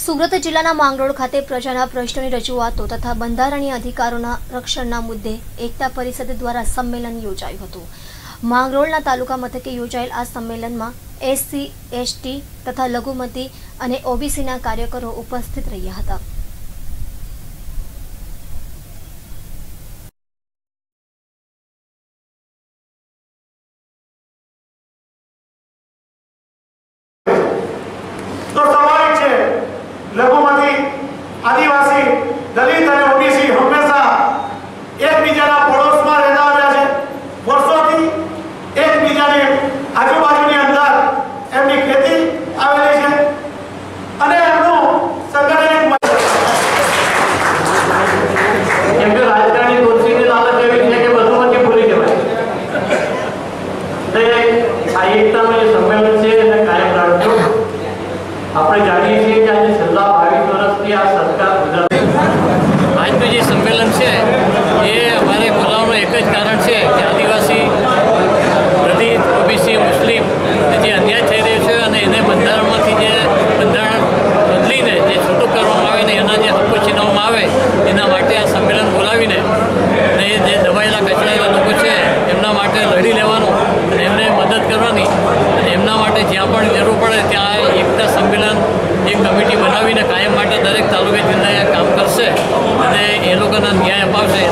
સુરત જિલ્લાના માંગરોળ ખાતે પ્રજાના પ્રશ્નોની રજૂઆતો તથા બંધારણીય અધિકારોના રક્ષણના મુદ્દે એકતા પરિષદ દ્વારા સંમેલન યોજાયું હતું। માંગરોળના તાલુકા મથકે યોજાયેલ આ સંમેલનમાં એસસી, એસટી તથા લઘુમતી અને ઓબીસીના કાર્યકરો ઉપસ્થિત રહ્યા હતા। लघुमती, आदिवासी, दलित और ओबीसी हमेशा एकबीजाना पड़ोसमां रहता આવ્યા છે। વર્ષોથી એકબીજાની આજુબાજુની અંદર એમની ખેતી આવેલી છે અને એમનું સંગઠન કેમ કે રાજકારણી દોષીની લાલચ એવી છે કે બધુંમાંથી ભૂલી જવાય। આ એકતાનું જે સંમેલન છે એને કાયમ રાખજો। આપણે જાણીએ છીએ કે આજે છેલ્લા 22 વર્ષથી આ સરકાર આજનું જે સંમેલન છે એ અમારે બોલાવવાનું એક જ કારણ છે કે આદિવાસી, દલિત, ઓબીસી, મુસ્લિમ જે અન્યાય થઈ રહ્યો છે અને એને બંધારણમાંથી જે બંધારણ બદલીને જે છૂટું કરવામાં આવે ને એના જે હક્કો છીનવવામાં આવે એના માટે આ સંમેલન બોલાવીને અને જે દબાયેલા કચડાયેલા લોકો છે એમના માટે લડી લેવાનું અને એમને મદદ કરવાની અને એમના માટે જ્યાં પણ જરૂર પડે ત્યાં એકતા સંમેલન એક કમિટી બનાવીને કાયમ માટે દરેક તાલુકે જિલ્લાએ કામ કરશે અને એ લોકોના ન્યાય અપાવશે